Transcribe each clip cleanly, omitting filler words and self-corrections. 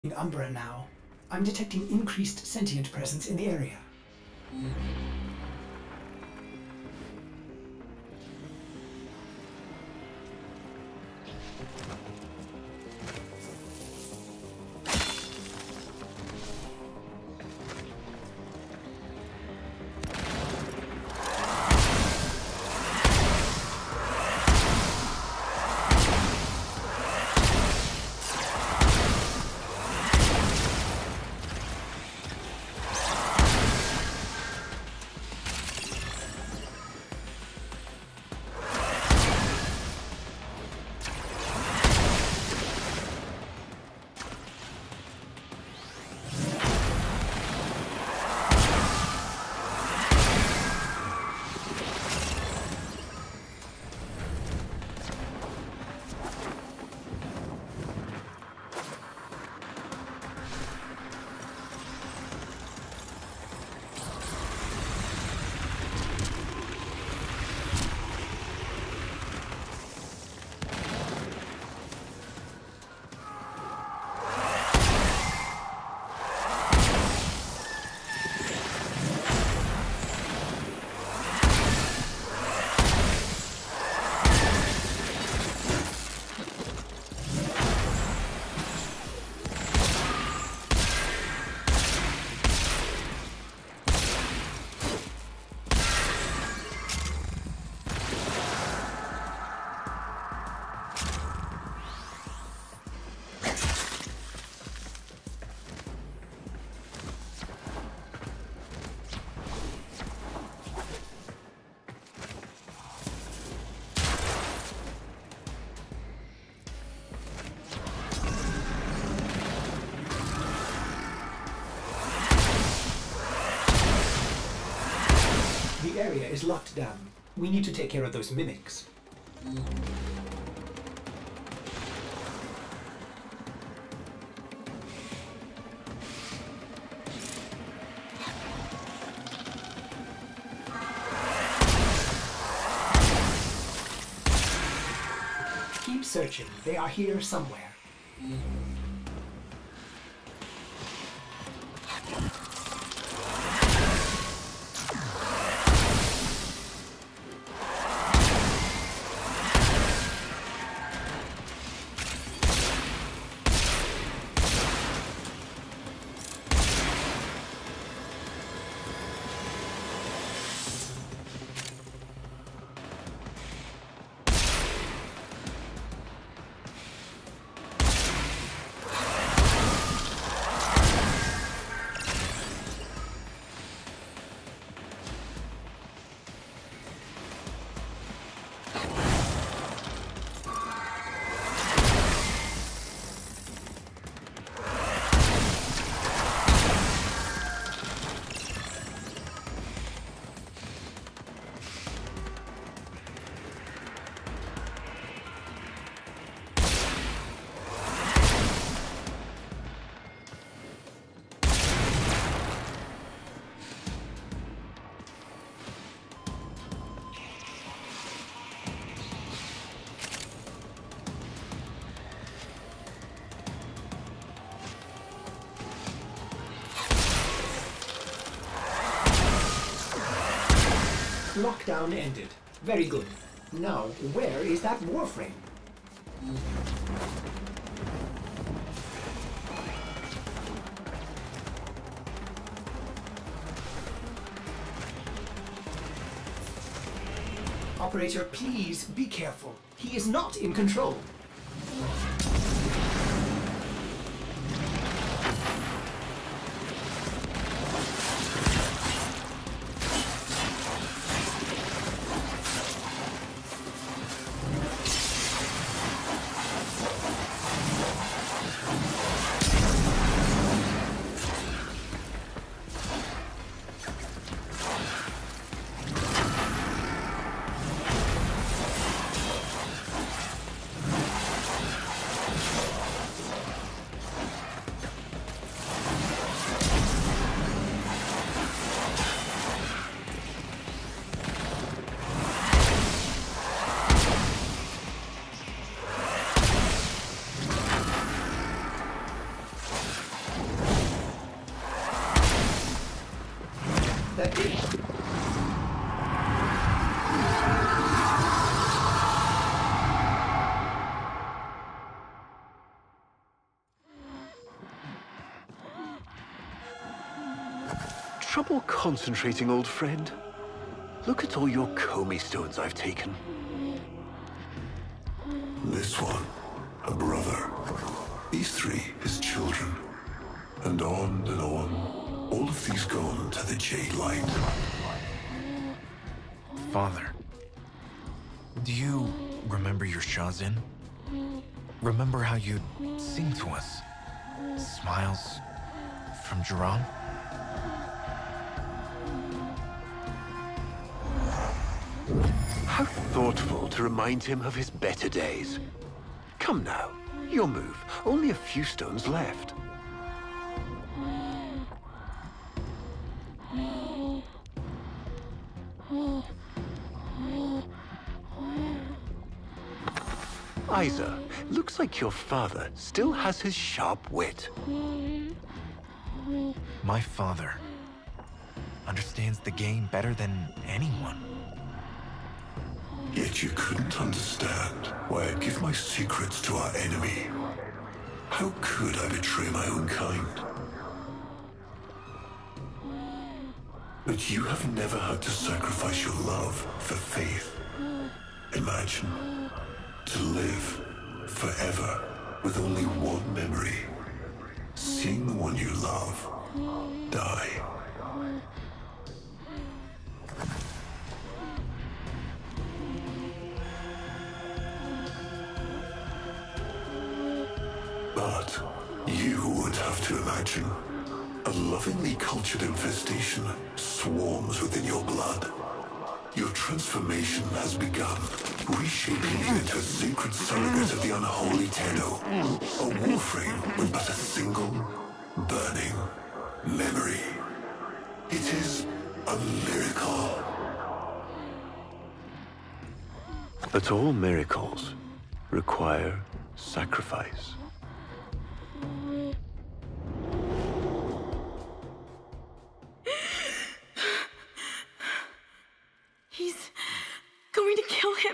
In Umbra now, I'm detecting increased sentient presence in the area. The area is locked down. We need to take care of those mimics. Keep searching. They are here somewhere. Lockdown ended. Very good. Now, where is that warframe? Operator, please be careful. He is not in control. that is. Trouble concentrating, old friend? Look at all your Comey stones I've taken. This one, a brother. These three, his children. And on and on. All of these gone to the Jade Light. Father, do you remember your Shazin? Remember how you'd sing to us? Smiles from Jiran? How thoughtful to remind him of his better days. Come now, your move. Only a few stones left. Isa, looks like your father still has his sharp wit. My father understands the game better than anyone. Yet you couldn't understand why I'd give my secrets to our enemy. How could I betray my own kind? But you have never had to sacrifice your love for faith. Imagine to live forever with only one memory. Seeing the one you love die. But you would have to imagine a lovingly cultured infestation swarms within your blood. Your transformation has begun, reshaping you into a sacred surrogate of the unholy Tenno. A warframe with but a single, burning memory. It is a miracle. But all miracles require sacrifice. He's going to kill him.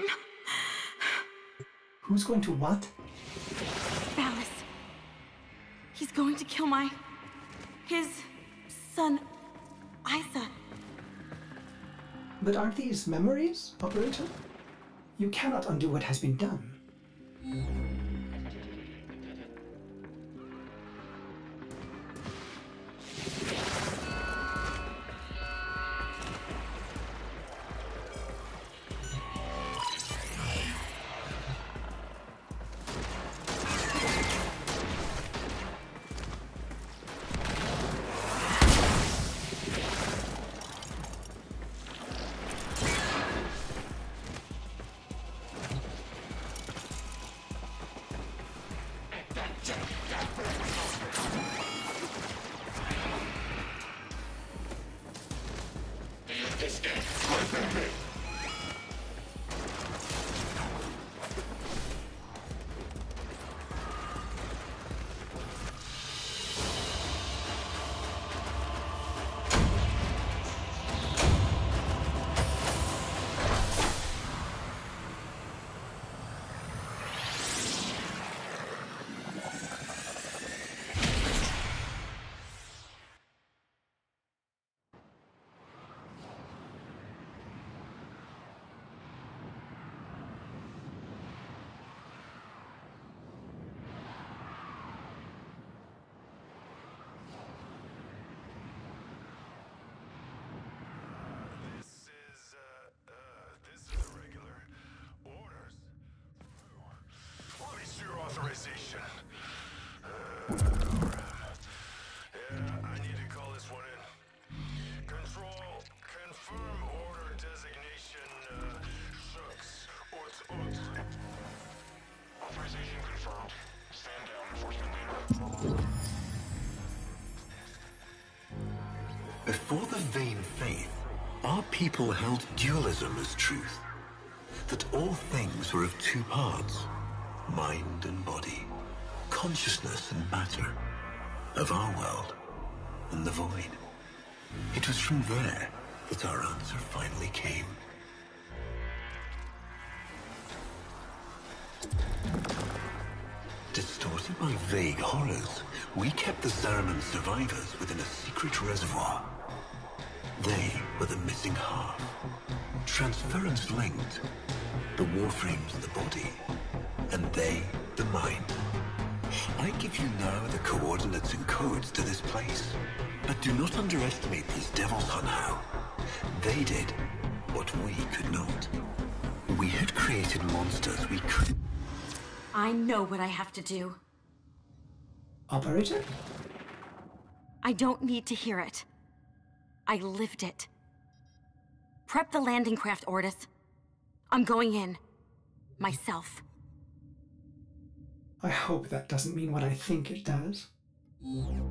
Who's going to what? Valis. He's going to kill his son, Isa. But aren't these memories, Operator? You cannot undo what has been done. Authorization. I need to call this one in. Control, confirm order designation, Shucks, Uts. Authorization confirmed. Stand down, enforcement leader. Before the vain faith, our people held dualism as truth. That all things were of two parts. Mind and body, consciousness and matter, of our world and the void. It was from there that our answer finally came. Distorted by vague horrors, we kept the Zariman survivors within a secret reservoir. They were the missing half. Transference linked. The warframes the body, and they the mind. I give you now the coordinates and codes to this place. But do not underestimate these devils, Hun Hao. They did what we could not. We had created monsters we could... I know what I have to do. Operator? I don't need to hear it. I lived it. Prep the landing craft, Ordis. I'm going in. Myself. I hope that doesn't mean what I think it does.